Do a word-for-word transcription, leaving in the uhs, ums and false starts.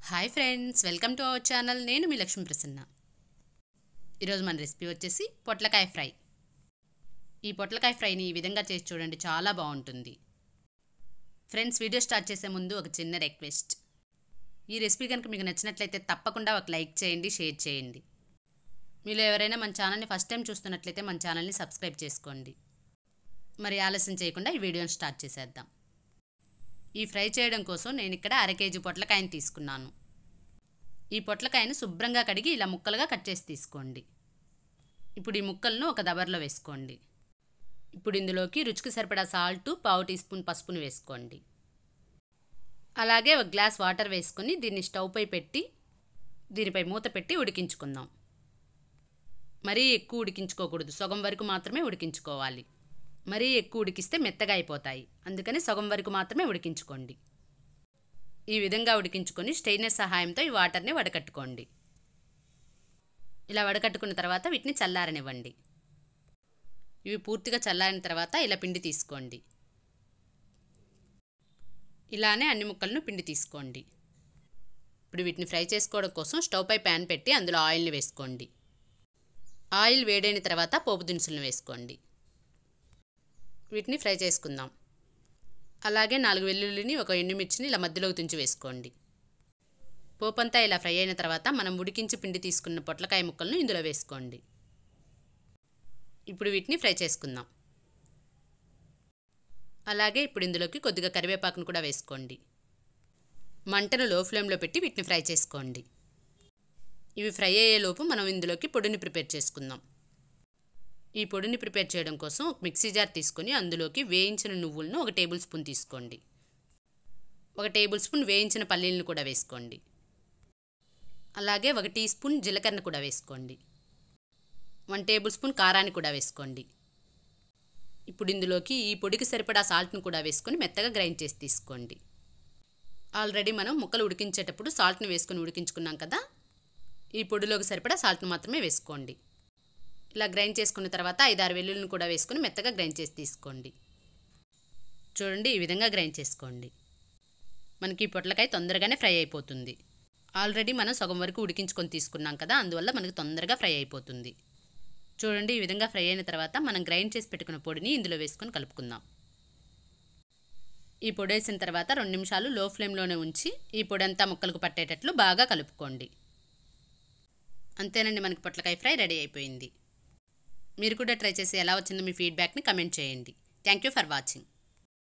Hi friends, welcome to our channel. నేను మీ లక్ష్మీ ప్రసన్న. ఈరోజు మన రెసిపీ వచ్చేసి పొట్లకాయ ఫ్రై. ఈ పొట్లకాయ ఫ్రైని ఈ విధంగా చేసి చూడండి, చాలా బాగుంటుంది. ఫ్రెండ్స్, వీడియో స్టార్ట్ చేసే ముందు ఒక చిన్న రిక్వెస్ట్. ఈ రెసిపీ కనుక మీకు నచ్చినట్లయితే తప్పకుండా ఒక లైక్ చేయండి, షేర్ చేయండి. మీలో ఎవరైనా మన ఛానల్ని ఫస్ట్ టైం చూస్తున్నట్లయితే మన ఛానల్ని సబ్స్క్రైబ్ చేసుకోండి. మరి ఆలస్యం చేయకుండా ఈ వీడియోని స్టార్ట్ చేసేద్దాం. ఈ ఫ్రై చేయడం కోసం నేను ఇక్కడ అర కేజీ పొట్లకాయని తీసుకున్నాను. ఈ పొట్లకాయను శుభ్రంగా కడిగి ఇలా ముక్కలుగా కట్ చేసి తీసుకోండి. ఇప్పుడు ఈ ముక్కలను ఒక దబర్లో వేసుకోండి. ఇప్పుడు ఇందులోకి రుచికి సరిపడా సాల్ట్, పావు టీ స్పూన్ పసుపును వేసుకోండి. అలాగే ఒక గ్లాస్ వాటర్ వేసుకొని దీన్ని స్టవ్ పై పెట్టి దీనిపై మూత పెట్టి ఉడికించుకుందాం. మరీ ఎక్కువ ఉడికించుకోకూడదు, సగం వరకు మాత్రమే ఉడికించుకోవాలి. మరీ ఎక్కువ ఉడికిస్తే మెత్తగా అయిపోతాయి, అందుకని సగం వరకు మాత్రమే ఉడికించుకోండి. ఈ విధంగా ఉడికించుకొని స్ట్రైనర్ సహాయంతో ఈ వాటర్ని వడకట్టుకోండి. ఇలా వడకట్టుకున్న తర్వాత వీటిని చల్లారనివ్వండి. ఇవి పూర్తిగా చల్లారిన తర్వాత ఇలా పిండి తీసుకోండి. ఇలానే అన్ని ముక్కలను పిండి తీసుకోండి. ఇప్పుడు వీటిని ఫ్రై చేసుకోవడం కోసం స్టవ్ పై ప్యాన్ పెట్టి అందులో ఆయిల్ని వేసుకోండి. ఆయిల్ వేడైన తర్వాత పోపు దినుసులను వేసుకోండి. వీటిని ఫ్రై చేసుకుందాం. అలాగే నాలుగు వెల్లుల్లిని, ఒక ఎండుమిర్చిని ఇలా మధ్యలోకి తుంచి వేసుకోండి. పోపంతా ఇలా ఫ్రై అయిన తర్వాత మనం ఉడికించి పిండి తీసుకున్న పొట్లకాయ ముక్కలను ఇందులో వేసుకోండి. ఇప్పుడు వీటిని ఫ్రై చేసుకుందాం. అలాగే ఇప్పుడు ఇందులోకి కొద్దిగా కరివేపాకును కూడా వేసుకోండి. మంటను లో ఫ్లేమ్లో పెట్టి వీటిని ఫ్రై చేసుకోండి. ఇవి ఫ్రై అయ్యేలోపు మనం ఇందులోకి పొడిని ప్రిపేర్ చేసుకుందాం. ఈ పొడిని ప్రిపేర్ చేయడం కోసం ఒక మిక్సీ జార్ తీసుకొని అందులోకి వేయించిన నువ్వులను ఒక టేబుల్ స్పూన్ తీసుకోండి. ఒక టేబుల్ స్పూన్ వేయించిన పల్లీలను కూడా వేసుకోండి. అలాగే ఒక టీ స్పూన్ జీలకర్ర కూడా వేసుకోండి. వన్ టేబుల్ స్పూన్ కారాన్ని కూడా వేసుకోండి. ఇప్పుడు ఇందులోకి ఈ పొడికి సరిపడా సాల్ట్ను కూడా వేసుకొని మెత్తగా గ్రైండ్ చేసి తీసుకోండి. ఆల్రెడీ మనం ముక్కలు ఉడికించేటప్పుడు సాల్ట్ని వేసుకొని ఉడికించుకున్నాం కదా, ఈ పొడిలోకి సరిపడా సాల్ట్ను మాత్రమే వేసుకోండి. ఇలా గ్రైండ్ చేసుకున్న తర్వాత ఐదారు వెల్లుల్లిని కూడా వేసుకొని మెత్తగా గ్రైండ్ చేసి తీసుకోండి. చూడండి, ఈ విధంగా గ్రైండ్ చేసుకోండి. మనకి ఈ పొట్లకాయ తొందరగానే ఫ్రై అయిపోతుంది. ఆల్రెడీ మనం సగం వరకు ఉడికించుకొని తీసుకున్నాం కదా, అందువల్ల మనకి తొందరగా ఫ్రై అయిపోతుంది. చూడండి, ఈ విధంగా ఫ్రై అయిన తర్వాత మనం గ్రైండ్ చేసి పెట్టుకున్న పొడిని ఇందులో వేసుకొని కలుపుకుందాం. ఈ పొడి వేసిన తర్వాత రెండు నిమిషాలు లో ఫ్లేమ్లోనే ఉంచి ఈ పొడి అంతా ముక్కలకు పట్టేటట్లు బాగా కలుపుకోండి. అంతేనండి, మనకి పొట్లకాయ ఫ్రై రెడీ అయిపోయింది. మీరు కూడా ట్రై చేసి ఎలా వచ్చిందో మీ ఫీడ్బ్యాక్ని కమెంట్ చేయండి. Thank you for watching.